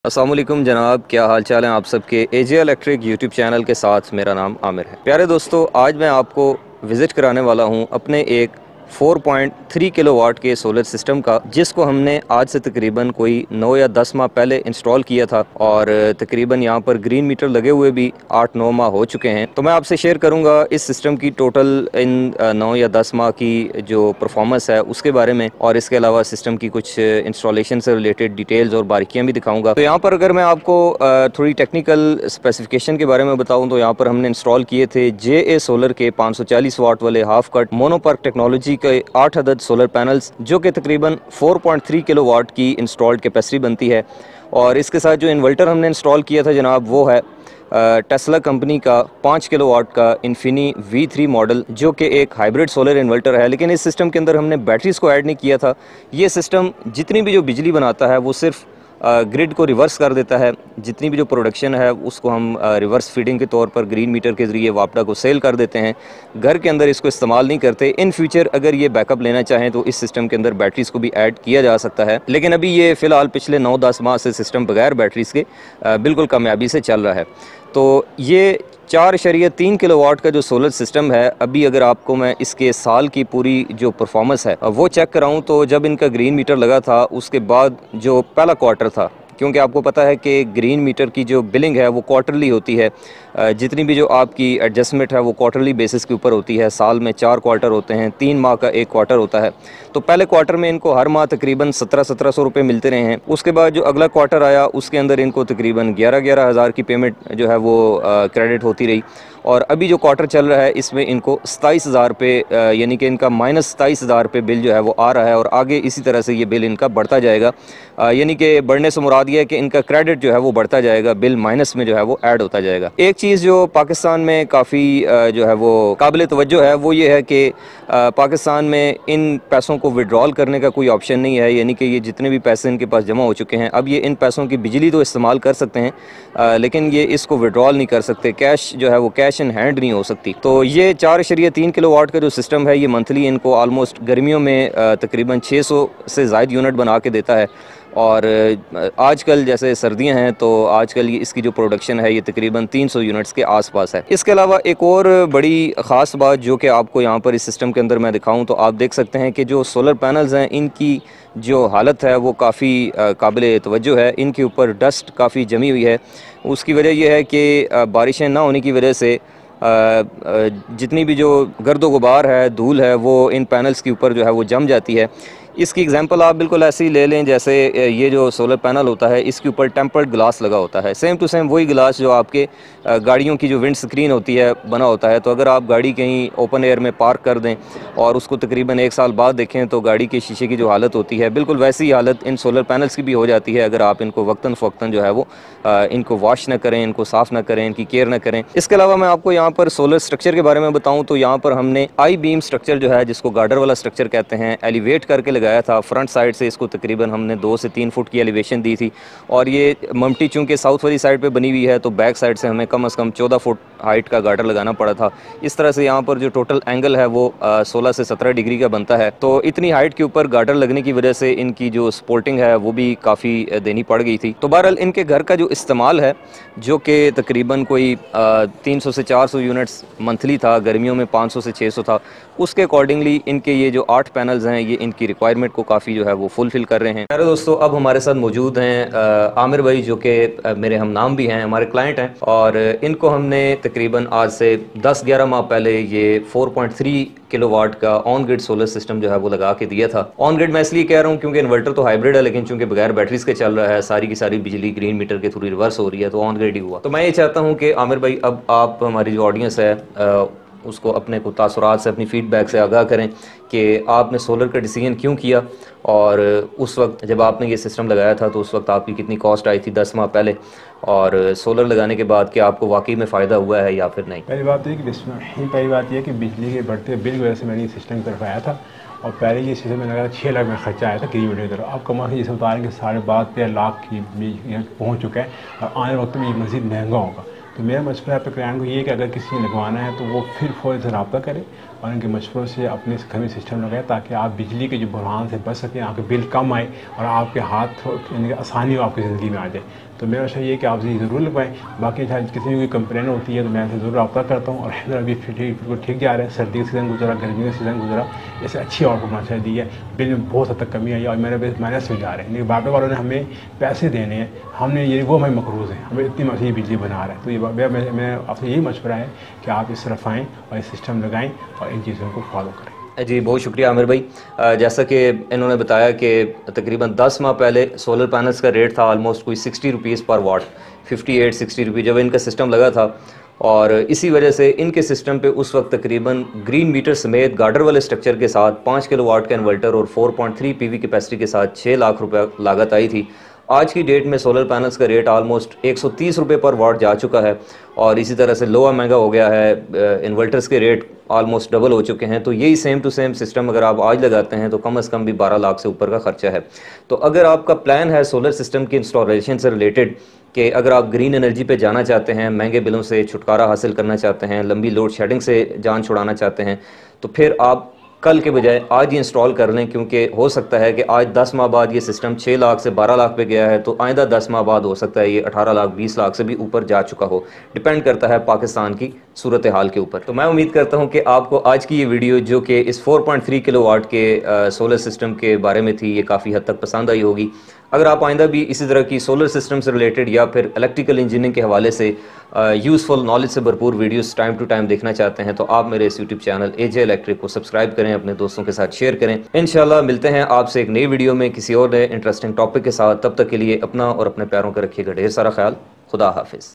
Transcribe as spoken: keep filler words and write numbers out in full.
अस्सलाम वालेकुम जनाब, क्या हाल चाल है आप सबके। एजे इलेक्ट्रिक यूट्यूब चैनल के साथ मेरा नाम आमिर है। प्यारे दोस्तों, आज मैं आपको विज़िट कराने वाला हूं अपने एक चार पॉइंट तीन किलोवाट के सोलर सिस्टम का, जिसको हमने आज से तकरीबन कोई नौ या दस माह पहले इंस्टॉल किया था और तकरीबन यहां पर ग्रीन मीटर लगे हुए भी आठ नौ माह हो चुके हैं। तो मैं आपसे शेयर करूंगा इस सिस्टम की टोटल इन नौ या दस माह की जो परफॉर्मेंस है उसके बारे में, और इसके अलावा सिस्टम की कुछ इंस्टॉलेशन से रिलेटेड डिटेल्स और बारीकियाँ भी दिखाऊंगा। तो यहाँ पर अगर मैं आपको थोड़ी टेक्निकल स्पेसिफिकेशन के बारे में बताऊँ तो यहाँ पर हमने इंस्टॉल किए थे जे ए सोलर के पाँच सौ चालीस वाट वाले हाफ कट मोनोपर्क टेक्नोलॉजी के आठ अदद सोलर पैनल्स, जो कि तकरीबन चार पॉइंट तीन किलोवाट की इंस्टॉल्ड कैपेसिटी बनती है। और इसके साथ जो इन्वर्टर हमने इंस्टॉल किया था जनाब, वो है टेस्ला कंपनी का पाँच किलोवाट का इन्फिनी वी थ्री मॉडल, जो कि एक हाइब्रिड सोलर इन्वर्टर है। लेकिन इस सिस्टम के अंदर हमने बैटरीज को ऐड नहीं किया था। ये सिस्टम जितनी भी जो बिजली बनाता है वो सिर्फ ग्रिड को रिवर्स कर देता है। जितनी भी जो प्रोडक्शन है उसको हम रिवर्स फीडिंग के तौर पर ग्रीन मीटर के ज़रिए वापडा को सेल कर देते हैं। घर के अंदर इसको इस्तेमाल नहीं करते। इन फ्यूचर अगर ये बैकअप लेना चाहें तो इस सिस्टम के अंदर बैटरीज को भी ऐड किया जा सकता है। लेकिन अभी ये फ़िलहाल पिछले नौ दस माह से सिस्टम बगैर बैटरीज के बिल्कुल कामयाबी से चल रहा है। तो ये चार शरीय तीन किलोवाट का जो सोलर सिस्टम है, अभी अगर आपको मैं इसके साल की पूरी जो परफॉर्मेंस है वो चेक कराऊं तो जब इनका ग्रीन मीटर लगा था उसके बाद जो पहला क्वार्टर था, क्योंकि आपको पता है कि ग्रीन मीटर की जो बिलिंग है वो क्वार्टरली होती है, जितनी भी जो आपकी एडजस्टमेंट है वो क्वार्टरली बेसिस के ऊपर होती है। साल में चार क्वार्टर होते हैं, तीन माह का एक क्वार्टर होता है। तो पहले क्वार्टर में इनको हर माह तकरीबन सत्रह सत्रह सौ रुपये मिलते रहे हैं। उसके बाद जो अगला क्वार्टर आया उसके अंदर इनको तकरीबन ग्यारह ग्यारह हज़ार की पेमेंट जो है वो क्रेडिट होती रही। और अभी जो क्वार्टर चल रहा है इसमें इनको सताईस हज़ार रुपये यानी कि इनका माइनस सताईस हज़ार रुपये बिल जो है वो आ रहा है, और आगे इसी तरह से ये बिल इनका बढ़ता जाएगा। यानी कि बढ़ने से मुराद ये है कि इनका क्रेडिट जो है वो बढ़ता जाएगा, बिल माइनस में जो है वो ऐड होता जाएगा। एक चीज़ जो पाकिस्तान में काफ़ी जो है वो काबिल तवज्जो है वो ये है कि पाकिस्तान में इन पैसों को विड्रॉल करने का कोई ऑप्शन नहीं है। यानी कि ये जितने भी पैसे इनके पास जमा हो चुके हैं, अब ये इन पैसों की बिजली तो इस्तेमाल कर सकते हैं लेकिन ये इसको विड्रॉल नहीं कर सकते। कैश जो है वो कैश इन हैंड नहीं हो सकती। तो ये चार शरीय तीन किलो वाट का जो सिस्टम है ये मंथली इनको ऑलमोस्ट गर्मियों में तकरीबन छः सौ से ज़ायद यूनिट बना के देता है। और आजकल जैसे सर्दियां हैं तो आजकल ये इसकी जो प्रोडक्शन है ये तकरीबन तीन सौ यूनिट्स के आसपास है। इसके अलावा एक और बड़ी ख़ास बात जो कि आपको यहाँ पर इस सिस्टम के अंदर मैं दिखाऊं तो आप देख सकते हैं कि जो सोलर पैनल्स हैं इनकी जो हालत है वो काफ़ी काबिल तवज्जो है। इनके ऊपर डस्ट काफ़ी जमी हुई है। उसकी वजह यह है कि बारिशें ना होने की वजह से जितनी भी जो गर्दो गुबार है, धूल है, वो इन पैनल्स के ऊपर जो है वो जम जाती है। इसकी एग्जांपल आप बिल्कुल ऐसे ही ले लें जैसे ये जो सोलर पैनल होता है इसके ऊपर टेम्पर्ड ग्लास लगा होता है, सेम टू सेम वही ग्लास जो आपके गाड़ियों की जो विंड स्क्रीन होती है बना होता है। तो अगर आप गाड़ी कहीं ओपन एयर में पार्क कर दें और उसको तकरीबन एक साल बाद देखें तो गाड़ी के शीशे की जो हालत होती है बिल्कुल वैसी ही हालत इन सोलर पैनल्स की भी हो जाती है अगर आप इनको वक्तन फ़वक्तन जो है वो इनको वॉश ना करें, इनको साफ़ ना करें, इनकी केयर ना करें। इसके अलावा मैं आपको यहाँ पर सोलर स्ट्रक्चर के बारे में बताऊँ तो यहाँ पर हमने आई बीम स्ट्रक्चर जो है जिसको गार्डर वाला स्ट्रक्चर कहते हैं एलिवेट करके लगाया था। फ्रंट साइड से इसको तकरीबन हमने दो से तीन फुट की एलिवेशन दी थी, और ये ममटी चूँकि साउथ वाली साइड पे बनी हुई है तो बैक साइड से हमें कम अज़ कम चौदह फुट हाइट का गार्डर लगाना पड़ा था। इस तरह से यहाँ पर जो टोटल एंगल है वो सोलह से सत्रह डिग्री का बनता है। तो इतनी हाइट के ऊपर गार्डर लगने की वजह से इनकी जो सपोर्टिंग है वो भी काफ़ी देनी पड़ गई थी। तो बहरहाल इनके घर का जो इस्तेमाल है जो कि तकरीबन कोई तीन सौ से चार सौ यूनिट्स मंथली था, गर्मियों में पाँच सौ से छः सौ था, उसके अकॉर्डिंगली इनके ये जो आठ पैनल्स हैं ये इनकी रिक्वायरमेंट को काफ़ी जो है वो फुलफ़िल कर रहे हैं। मेरे दोस्तों, अब हमारे साथ मौजूद हैं आमिर भाई जो कि मेरे हम नाम भी हैं, हमारे क्लाइंट हैं, और इनको हमने तकरीबन आज से दस ग्यारह माह पहले ये चार पॉइंट तीन किलोवाट का ऑन ग्रिड सोलर सिस्टम जो है वो लगा के दिया था। ऑन ग्रिड मैं इसलिए कह रहा हूँ क्योंकि इन्वर्टर तो हाइब्रिड है लेकिन चूंकि बगैर बैटरीज के चल रहा है, सारी की सारी बिजली ग्रीन मीटर के थ्रू रिवर्स हो रही है, तो ऑन ग्रिड ही हुआ। तो मैं ये चाहता हूँ कि आमिर भाई अब आप हमारी जो ऑडियंस है आ, उसको अपने को तासुरात से, अपनी फीडबैक से आगाह करें कि आपने सोलर का डिसीजन क्यों किया, और उस वक्त जब आपने ये सिस्टम लगाया था तो उस वक्त आपकी कितनी कॉस्ट आई थी दस माह पहले, और सोलर लगाने के बाद क्या आपको वाकई में फ़ायदा हुआ है या फिर नहीं। पहली बात ये कि पहली बात यह कि बिजली के बढ़ते बिल की वजह से मैंने ये सिस्टम की तरफ आया था, और पहले ये सिस्टम में लगा छः लाख में खर्चा आया था ग्रीन मीटर की तरफ। अब कमा के जैसे बता रहे हैं कि साढ़े बारह तेरह लाख की पहुँच चुका है, और आने वक्त में ये मज़ीद महंगा होगा। तो मेरा मशवरा है अपने क्लाइंट को ये कि अगर किसी ने लगवाना है तो वो फिर फ़ौरन से रब्ता करे और इनके मशवरों से अपने घर में सिस्टम लगाएं ताकि आप बिजली के जो बुरहान से बच सकें, आपके बिल कम आए और आपके हाथ यानी आसानी हो आपकी ज़िंदगी में आ जाए। तो मेरा अच्छा ये कि आप ये ज़रूर लगवाएं। बाकी शायद किसी भी कोई कंप्लेन होती है तो मैं ज़रूर रब्ता करता हूँ। और हैदर अभी ठीक बिल्कुल ठीक जा रहा है। सर्दी का सीज़न गुजरा, गर्मी का सीज़न गुजरा, इससे अच्छी आउटपुट माशा दी है। बिल में बहुत हद तक कमी आई और मेरे माइनस में जा रहे हैं। लेकिन बापे वालों ने हमें पैसे देने हैं, हमने ये वो हमें मकरूज़ हैं, हमें इतनी मसीह बिजली बना रहा है। तो ये मैं, मैं आपसे यही मशवरा है कि आप इस तरफ आएँ और इस सिस्टम लगाएँ और इन चीज़ों को फॉलो करें। जी बहुत शुक्रिया आमिर भाई। जैसा कि इन्होंने बताया कि तकरीबन दस माह पहले सोलर पैनल्स का रेट था ऑलमोस्ट कोई sixty rupees per watt, fifty eight sixty rupees जब इनका सिस्टम लगा था। और इसी वजह से इनके सिस्टम पे उस वक्त तकरीबन ग्रीन मीटर समेत गार्डर वाले स्ट्रक्चर के साथ पाँच किलो वाट का इन्वर्टर और four point three P V capacity के साथ छः लाख रुपये लागत आई थी। आज की डेट में सोलर पैनल्स का रेट आलमोस्ट एक सौ तीस रुपये पर वाट जा चुका है और इसी तरह से लोहा महंगा हो गया है। इन्वर्टर्स के रेट आलमोस्ट डबल हो चुके हैं। तो यही सेम टू सेम सिस्टम अगर आप आज लगाते हैं तो कम अज़ कम भी बारह लाख से ऊपर का खर्चा है। तो अगर आपका प्लान है सोलर सिस्टम की इंस्टॉलेशन से रिलेटेड कि अगर आप ग्रीन एनर्जी पे जाना चाहते हैं, महंगे बिलों से छुटकारा हासिल करना चाहते हैं, लंबी लोड शेडिंग से जान छुड़ाना चाहते हैं, तो फिर आप कल के बजाय आज ही इंस्टॉल कर लें। क्योंकि हो सकता है कि आज दस माह बाद ये सिस्टम छः लाख से बारह लाख पे गया है, तो आइंदा दस माह बाद हो सकता है ये अठारह लाख बीस लाख से भी ऊपर जा चुका हो। डिपेंड करता है पाकिस्तान की सूरत हाल के ऊपर। तो मैं उम्मीद करता हूँ कि आपको आज की ये वीडियो जो कि इस four point three kilo watt के आ, सोलर सिस्टम के बारे में थी, ये काफ़ी हद तक पसंद आई होगी। अगर आप आइंदा भी इसी तरह की सोलर सिस्टम से रिलेटेड या फिर इलेक्ट्रिकल इंजीनियरिंग के हवाले से यूज़फुल नॉलेज से भरपूर वीडियोस टाइम टू टाइम देखना चाहते हैं तो आप मेरे इस यूट्यूब चैनल एजे इलेक्ट्रिक को सब्सक्राइब करें, अपने दोस्तों के साथ शेयर करें। इंशाल्लाह मिलते हैं आपसे एक नई वीडियो में किसी और नए इंटरेस्टिंग टॉपिक के साथ। तब तक के लिए अपना और अपने प्यारों का रखिएगा ढेर सारा ख्याल। खुदा हाफिज़।